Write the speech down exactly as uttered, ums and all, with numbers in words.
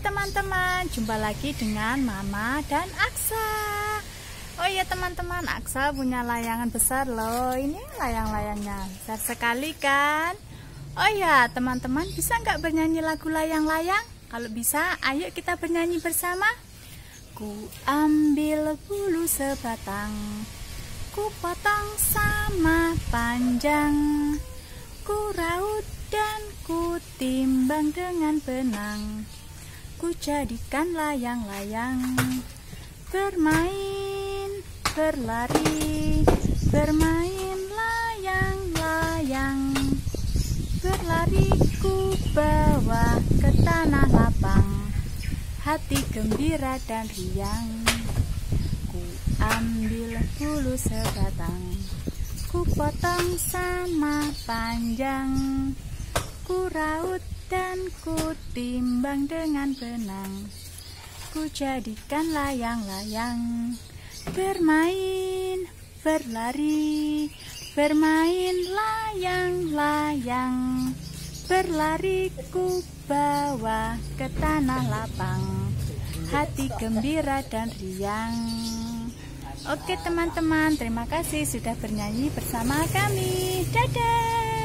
teman-teman, jumpa lagi dengan Mama dan Aksa. Oh iya teman-teman, Aksa punya layangan besar loh. Ini layang-layangnya besar sekali kan. Oh ya teman-teman, bisa nggak bernyanyi lagu layang-layang? Kalau bisa, ayo kita bernyanyi bersama. Ku ambil bulu sebatang, ku potong sama panjang, ku raut dan ku timbang dengan benang, ku jadikan layang-layang. Bermain, berlari, bermain layang-layang, berlari ku bawa ke tanah lapang, hati gembira dan riang. Ku ambil bulu sebatang, ku potong sama panjang, ku raut dan ku timbang dengan benang, ku jadikan layang-layang. Bermain, berlari, bermain layang-layang, berlari ku bawa ke tanah lapang, hati gembira dan riang. Oke teman-teman, terima kasih sudah bernyanyi bersama kami. Dadah.